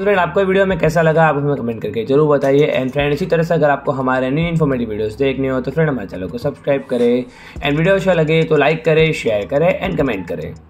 Friend आपको video में कैसा लगा आप हमें कमेंट करके जरूर बताइए। एंड फ्रेंड इसी तरह से अगर आपको हमारे न्यू इन्फॉर्मेटिव वीडियोस देखने हो तो फ्रेंड हमारे चैनल को सब्सक्राइब करें एंड वीडियो अच्छा लगे तो लाइक करें, शेयर करें एंड कमेंट करें।